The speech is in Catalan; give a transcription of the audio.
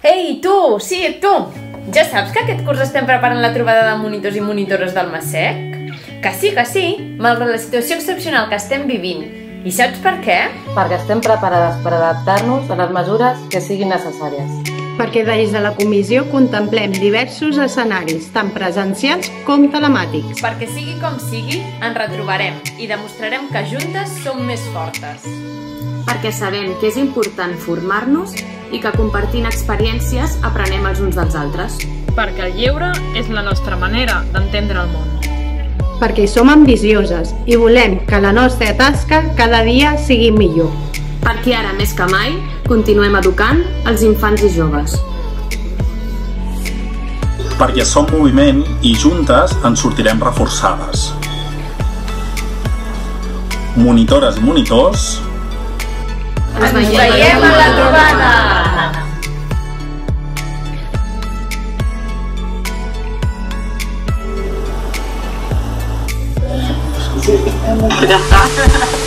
Ei, tu! Sí, tu! Ja saps que aquest curs estem preparant la trobada de monitors i monitores del Massec? Que sí, malgrat la situació excepcional que estem vivint. I saps per què? Perquè estem preparades per adaptar-nos a les mesures que siguin necessàries. Perquè des de la comissió contemplem diversos escenaris, tant presencials com telemàtics. Perquè sigui com sigui, ens retrobarem i demostrarem que juntes som més fortes. Perquè sabem que és important formar-nos i que compartint experiències aprenem els uns dels altres. Perquè el lleure és la nostra manera d'entendre el món. Perquè som ambicioses i volem que la nostra tasca cada dia sigui millor. Perquè ara, més que mai, continuem educant els infants i joves. Perquè som moviment i juntes ens sortirem reforçades. Monitores i monitors, Ens veiem a la trobada! Ja està.